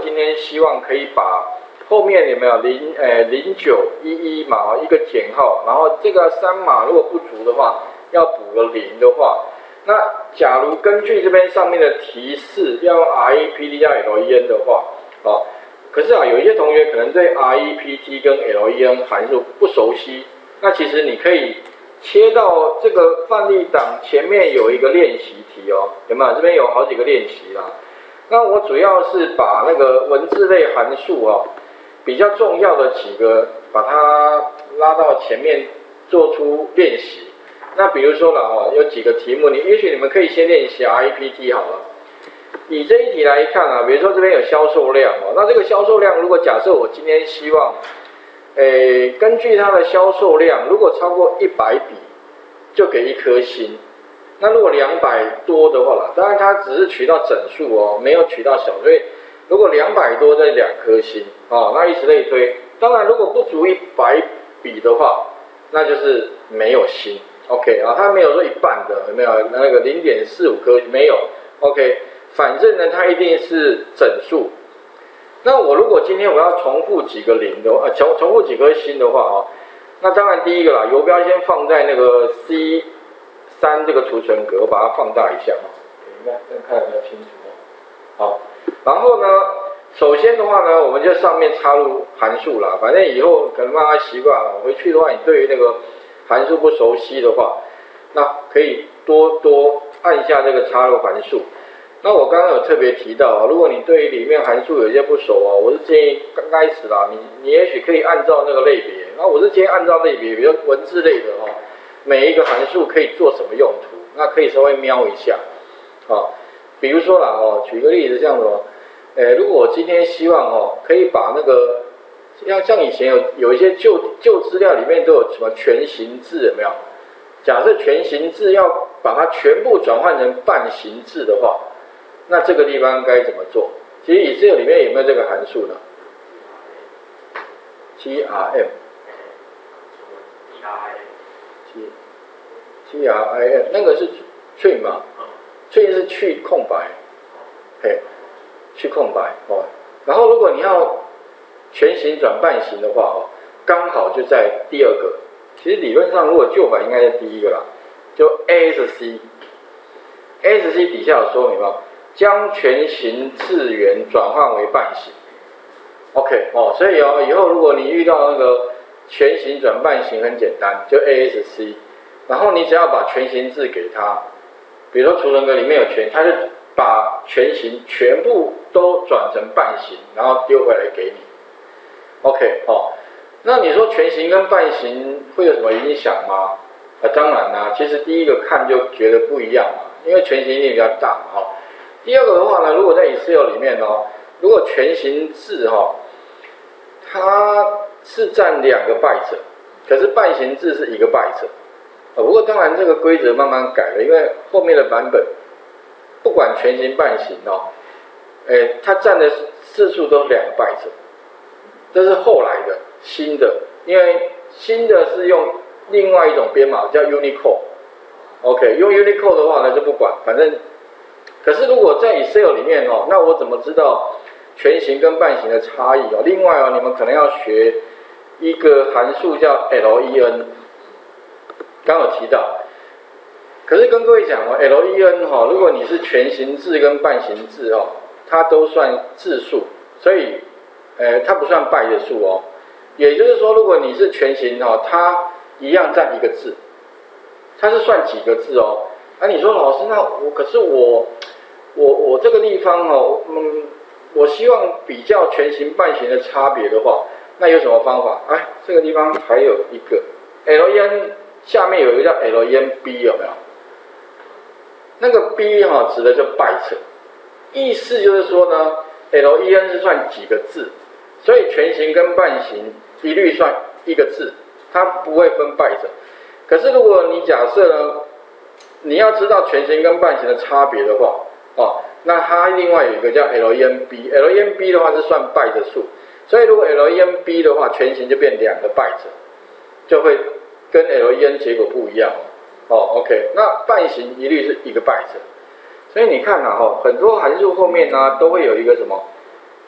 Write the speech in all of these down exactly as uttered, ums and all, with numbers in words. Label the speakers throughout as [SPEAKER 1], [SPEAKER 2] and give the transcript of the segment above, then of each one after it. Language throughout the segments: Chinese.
[SPEAKER 1] 今天希望可以把后面有没有零呃零九一一码一个减号，然后这个三码如果不足的话，要补个零的话，那假如根据这边上面的提示要用 R E P T 加 L E N 的话，哦，可是啊有一些同学可能对 R E P T 跟 L E N 函数不熟悉，那其实你可以切到这个范例档前面有一个练习题哦，有没有？这边有好几个练习啦。那我主要是把那个文字类函数哦，比较重要的几个，把它拉到前面做出练习。那比如说了哦，有几个题目，你也许你们可以先练习 R E P T 好了。以这一题来看啊，比如说这边有销售量哦，那这个销售量如果假设我今天希望，诶，根据它的销售量，如果超过一百笔，就给一颗星。那如果两百多的话啦，当然它只是取到整数哦，没有取到小，所以如果两百多再两颗星哦，那以此类推。当然如果不足一百笔的话，那就是没有星。OK 啊，它没有说一半的，有没有那个零点四五颗没有 ？OK， 反正呢它一定是整数。那我如果今天我要重复几个零的话，重重复几颗星的话哦，那当然第一个啦，游标先放在那个 C 三这个储存格，我把它放大一下哦，应该这样看得比较清楚哦。好，然后呢，首先的话呢，我们就上面插入函数啦，反正以后可能慢慢习惯了，回去的话，你对于那个函数不熟悉的话，那可以多多按下这个插入函数。那我刚刚有特别提到啊，如果你对于里面函数有些不熟啊，我是建议刚开始啦，你你也许可以按照那个类别，那我是建议按照类别，比如文字类的哦，每一个函数可以做什么用途，那可以稍微瞄一下啊。比如说啦哦，举个例子，像什么，呃，如果我今天希望哦，可以把那个像像以前有有一些旧旧资料里面都有什么全形字有没有？假设全形字要把它全部转换成半形字的话，那这个地方该怎么做？其实以这个里面有没有这个函数呢 ？T R M T R I M 那个是去嘛？去是去空白，嘿，去空白哦。然后如果你要全形转半形的话哦，刚好就在第二个。其实理论上如果旧版应该是第一个啦，就 A S C。A S C 底下有说明嘛？将全形字元转换为半形 ，OK 哦，所以哦，以后如果你遇到那个全形转半形很简单，就 A S C， 然后你只要把全形字给它，比如说储存格里面有全，它就把全形全部都转成半形，然后丢回来给你 ，OK 哦，那你说全形跟半形会有什么影响吗？啊，当然啦，其实第一个看就觉得不一样嘛，因为全形一定比较大嘛，哈、哦。第二个的话呢，如果在 Excel 里面哦，如果全形字哈、哦，它是占两个 byte， 可是半形字是一个 byte， 啊，不过当然这个规则慢慢改了，因为后面的版本不管全形半形哦，诶，它占的字数都是两个 byte， 这是后来的新的，因为新的是用另外一种编码叫 Unicode，OK， 用 Unicode 的话呢就不管，反正。可是如果在 Excel 里面哦，那我怎么知道全形跟半形的差异哦？另外哦，你们可能要学一个函数叫 L E N， 刚有提到。可是跟各位讲哦 ，L E N 哈、哦，如果你是全形字跟半形字哦，它都算字数，所以呃，它不算byte数哦。也就是说，如果你是全形哦，它一样占一个字，它是算几个字哦？啊，你说老师，那我可是我。我我这个地方哦，嗯，我希望比较全形半形的差别的话，那有什么方法？哎，这个地方还有一个 L E N 下面有一个叫 L E N B 有没有？那个 B 哈、哦、指的就 byte， 意思就是说呢 ，L E N 是算几个字，所以全形跟半形一律算一个字，它不会分 byte。可是如果你假设呢，你要知道全形跟半形的差别的话，哦，那它另外有一个叫 L E N B，L E N B 的话是算 byte 数，所以如果 L E N B 的话，全形就变两个 byte， 就会跟 L E N 结果不一样哦。OK， 那半形一律是一个 byte， 所以你看啊，哈，很多函数后面呢、啊、都会有一个什么，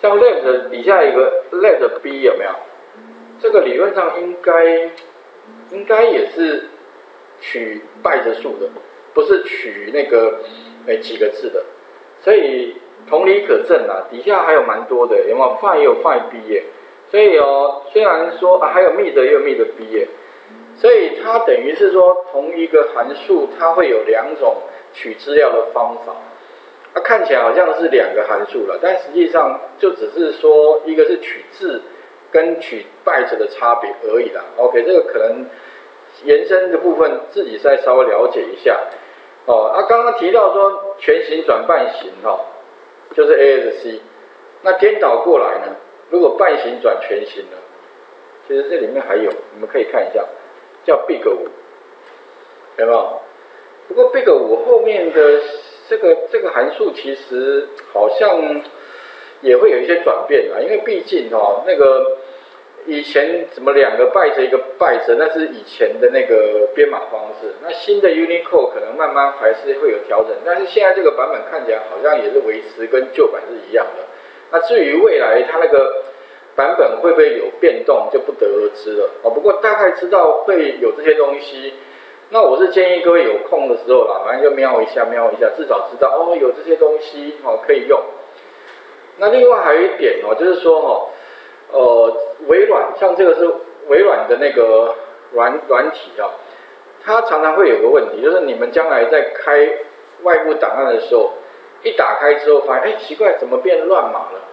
[SPEAKER 1] 像 let 底下一个 let b 有没有？这个理论上应该应该也是取byte数的，不是取那个诶几个字的。所以同理可证啊，底下还有蛮多的，有没有 find 也有 find b 耶？所以哦，虽然说啊还有 mid 也有 mid b 耶，所以它等于是说同一个函数它会有两种取资料的方法。它、啊、看起来好像是两个函数了，但实际上就只是说一个是取字跟取 byte 的差别而已啦。OK， 这个可能延伸的部分自己再稍微了解一下。哦，啊，刚刚提到说全形转半形哈、哦，就是 A S C， 那颠倒过来呢，如果半形转全形呢，其实这里面还有，你们可以看一下，叫 big 五，有没有？不过 big 五后面的这个这个函数其实好像也会有一些转变啊，因为毕竟哦，那个以前怎么两个 byte 一个 byte， 那是以前的那个编码方式。那新的 Unicode 可能慢慢还是会有调整，但是现在这个版本看起来好像也是维持跟旧版是一样的。那至于未来它那个版本会不会有变动，就不得而知了哦。不过大概知道会有这些东西。那我是建议各位有空的时候啦，反正就瞄一下瞄一下，至少知道哦有这些东西哦可以用。那另外还有一点哦，就是说哦，呃，微软像这个是微软的那个软软体啊，它常常会有个问题，就是你们将来在开外部档案的时候，一打开之后发现，哎，奇怪，怎么变乱码了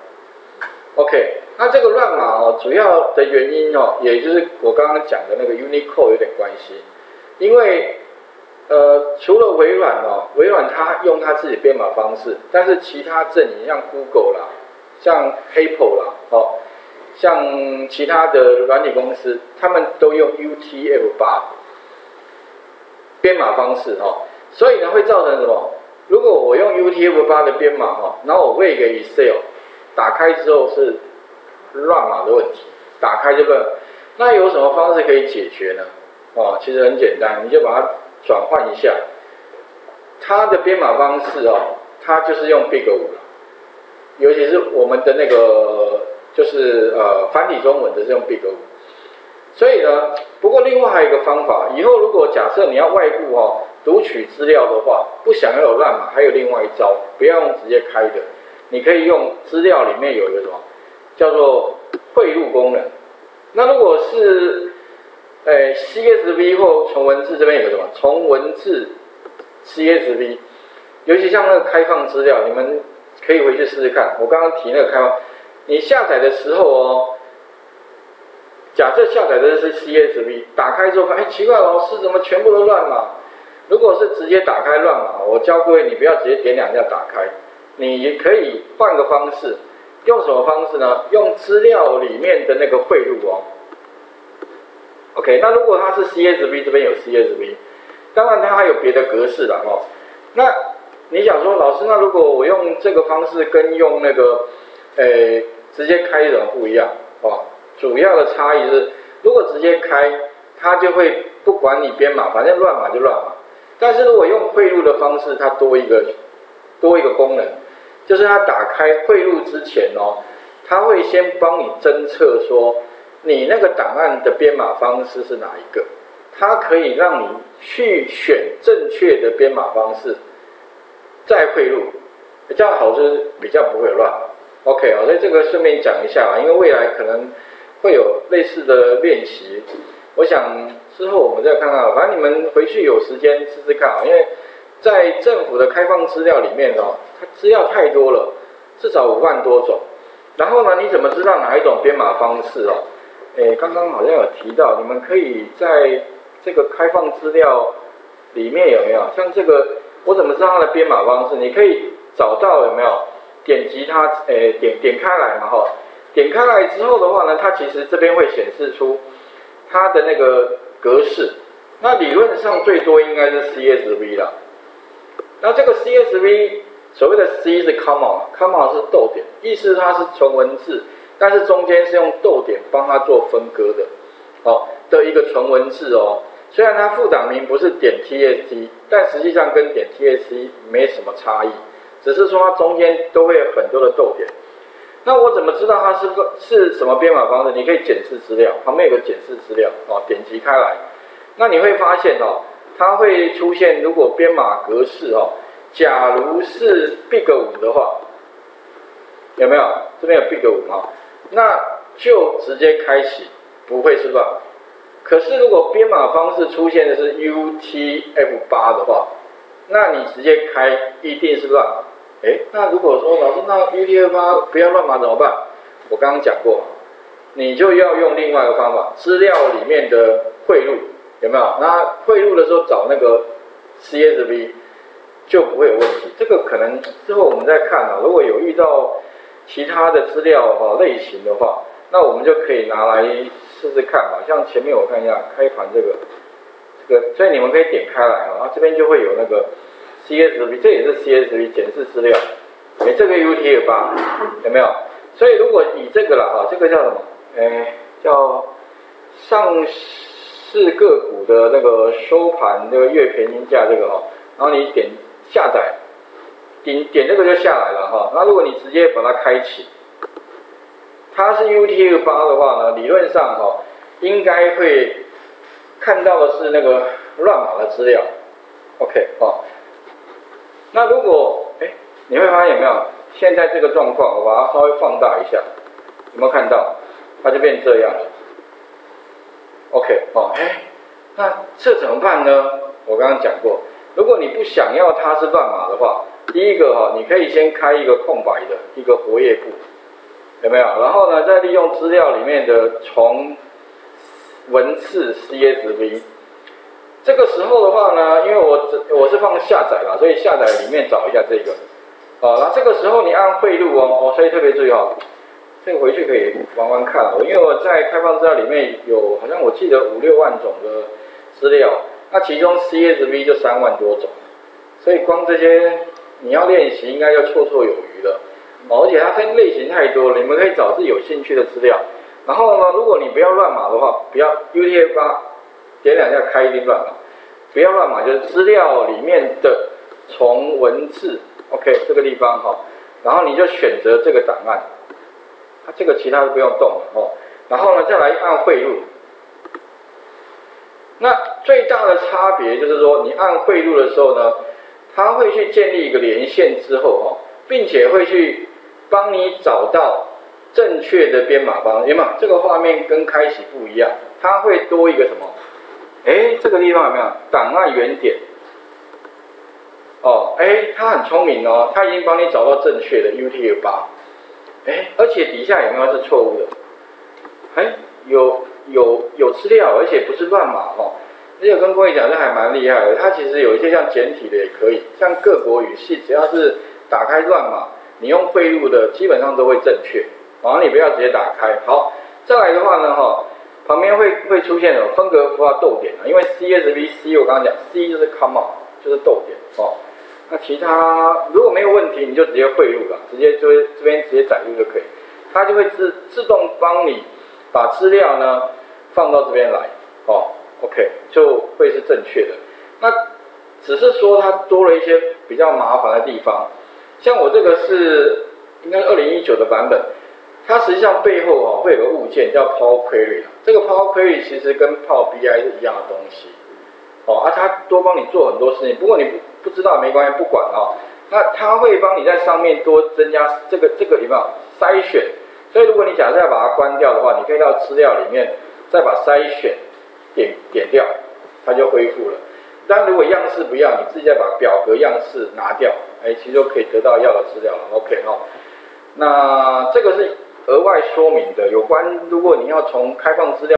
[SPEAKER 1] ？OK， 那这个乱码哦，主要的原因哦，也就是我刚刚讲的那个 Unicode 有点关系。因为呃，除了微软哦，微软它用它自己编码方式，但是其他阵营像 Google 啦，像 Apple 啦，哦，像其他的软体公司，他们都用 U T F 八 编码方式哦，所以呢会造成什么？如果我用 U T F 八 的编码哦，然后我喂一个 Excel， 打开之后是乱码的问题，打开就乱，那有什么方式可以解决呢？哦，其实很简单，你就把它转换一下，它的编码方式哦，它就是用 big 五了，尤其是我们的那个就是呃繁体中文的是用 big 五，所以呢，不过另外还有一个方法，以后如果假设你要外部哦读取资料的话，不想要有乱码，还有另外一招，不要用直接开的，你可以用资料里面有一个什么叫做汇入功能，那如果是诶 C S V 或从文字这边有个什么从文字 C S V， 尤其像那个开放资料，你们可以回去试试看。我刚刚提那个开放，你下载的时候哦，假设下载的是 C S V， 打开之后发现，哎，奇怪，老师怎么全部都乱码？如果是直接打开乱码，我教各位，你不要直接点两下打开，你可以换个方式，用什么方式呢？用资料里面的那个汇入哦。OK， 那如果它是 C S V， 这边有 C S V， 当然它还有别的格式啦哦。那你想说，老师，那如果我用这个方式跟用那个，诶，直接开怎么不一样哦？主要的差异是，如果直接开，它就会不管你编码，反正乱码就乱码。但是如果用汇入的方式，它多一个多一个功能，就是它打开汇入之前哦，它会先帮你侦测说你那个档案的编码方式是哪一个，它可以让你去选正确的编码方式，再汇入，这样好就是比较不会乱。OK 啊，所以这个顺便讲一下啊，因为未来可能会有类似的练习，我想之后我们再看看，反正你们回去有时间试试看啊，因为在政府的开放资料里面哦，它资料太多了，至少五万多种。然后呢，你怎么知道哪一种编码方式哦？诶，刚刚好像有提到，你们可以在这个开放资料里面有没有像这个？我怎么知道它的编码方式？你可以找到有没有？点击它，诶，点点开来嘛哈，点开来之后的话呢，它其实这边会显示出它的那个格式。那理论上最多应该是 C S V 啦。那这个 C S V 所谓的 C 是 comma，comma 是逗点，意思它是纯文字，但是中间是用逗点帮它做分割的，哦的一个纯文字哦。虽然它副档名不是点 T S T， 但实际上跟点 T S T 没什么差异，只是说它中间都会有很多的逗点。 那我怎么知道它是个是什么编码方式？你可以检视资料，旁边有个检视资料哦，点击开来，那你会发现哦，它会出现如果编码格式哦，假如是 big 五的话，有没有？这边有 big 五哈，那就直接开启，不会是乱码。可是如果编码方式出现的是 U T F 八的话，那你直接开一定是乱码。哎，那如果说老师，那 U T F 八不要乱码怎么办？我刚刚讲过，你就要用另外一个方法，资料里面的汇入有没有？那汇入的时候找那个 C S V 就不会有问题。这个可能之后我们再看啊，如果有遇到其他的资料啊类型的话，那我们就可以拿来试试看嘛。像前面我看一下开盘这个这个，所以你们可以点开来啊，然后这边就会有那个 C S V， 这也是 C S V 检视资料，哎，这个 U T F 八有没有？所以如果以这个啦哈，这个叫什么？哎，叫上市个股的那个收盘那个月平均价这个哈，然后你点下载，点点这个就下来了哈。那如果你直接把它开启，它是 U T F 八的话呢，理论上哈应该会看到的是那个乱码的资料 ，OK 哦。那如果哎，你会发现有没有？现在这个状况，我把它稍微放大一下，有没有看到？它就变这样了。OK 哦，哎，那这怎么办呢？我刚刚讲过，如果你不想要它是乱码的话，第一个哈，你可以先开一个空白的一个活页簿，有没有？然后呢，再利用资料里面的从文字 C S V。这个时候的话呢，因为我我是放下载啦，所以下载里面找一下这个，啊，那这个时候你按汇入哦，哦，所以特别注意哦，这个回去可以玩玩看哦，因为我在开放资料里面有好像我记得五六万种的资料，那其中 C S V 就三万多种，所以光这些你要练习应该就绰绰有余了，哦，而且它分类型太多了，你们可以找自己有兴趣的资料，然后呢，如果你不要乱码的话，不要 U T F 八。点两下开一定乱码，不要乱码，就是资料里面的从文字 ，OK 这个地方哈，然后你就选择这个档案，它这个其他都不用动了哦，然后呢再来按汇入，那最大的差别就是说，你按汇入的时候呢，它会去建立一个连线之后哈，并且会去帮你找到正确的编码方式，有没有？这个画面跟开启不一样，它会多一个什么？哎，这个地方有没有档案原点？哦，哎，它很聪明哦，它已经帮你找到正确的 U T F 八，哎，而且底下有没有是错误的？哎，有有有资料，而且不是乱码哦。而且跟各位讲，这还蛮厉害的。它其实有一些像简体的也可以，像各国语系，只要是打开乱码，你用汇入的基本上都会正确。然后你不要直接打开。好，再来的话呢，哈。旁边会会出现什么分隔符号逗点啊？因为 C S V C 我刚刚讲 C 就是 comma 就是逗点哦。那其他如果没有问题，你就直接汇入了，直接就会这边直接载入就可以，它就会自自动帮你把资料呢放到这边来哦。OK 就会是正确的。那只是说它多了一些比较麻烦的地方，像我这个是应该是二零一九的版本。它实际上背后哦会有个物件叫 Power Query， 这个 Power Query 其实跟 Power B I 是一样的东西，哦啊，它多帮你做很多事情。不过你不不知道没关系，不管哦。那它会帮你在上面多增加这个这个有没有筛选？所以如果你假设要把它关掉的话，你可以到资料里面再把筛选点点掉，它就恢复了。但如果样式不要，你自己再把表格样式拿掉，哎，其实就可以得到要的资料了。OK 哦，那这个是额外说明的，有关如果你要从开放资料。